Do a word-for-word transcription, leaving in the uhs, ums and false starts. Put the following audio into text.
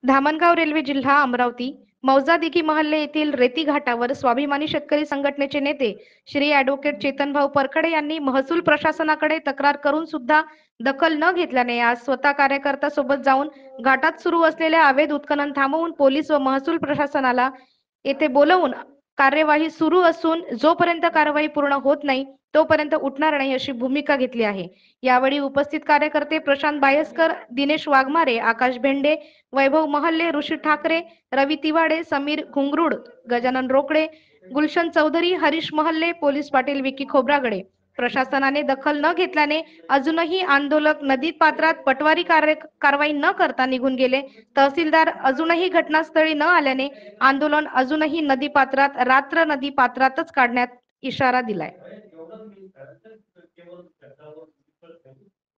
Dhamangaon railway जिल्हा अमरावती मौजा दिघी महल्ले येथील रेती घाटावर स्वाभिमानी शेतकरी संघटनेचे नेते श्री ॲडव्होकेट चेतनभाऊ परखडे यांनी महसूल प्रशासनाकडे तक्रार करून सुद्धा दखल न घेतल्याने आज स्वतः कार्यकर्ता सोबत जाऊन घाटात सुरू असलेल्या अवैध उत्खनन थांबवून पोलीस व महसूल प्रशासनाला येथे बोलवून कार्यवाही सुरू असून जोपर्यंत कारवाई पूर्ण होत नाही तोपर्यंत उठणार नाही अशी भूमिका घेतली आहे। यावेळी उपस्थित कार्यकर्ते प्रशांत बायस्कर, दिनेश वाघमारे, आकाश भेंडे, वैभव महल्ले, ऋषी ठाकरे, रवी तिवाडे, समीर घुंगरूड, गजानन रोकडे, गुलशन चौधरी, हरीश महल्ले, पोलीस पाटील विकी खोब्रागडे प्रशासनाने दखल न घेतल्याने अजूनही आंदोलक नदीत पात्रात पटवारी कारवाई न करता निघून गेले। तहसीलदार अजूनही घटनास्थळी न आल्याने आंदोलन अजूनही नदी पात्रात रात्र नदी पात्रातच काढण्यात इशारा दिलाय।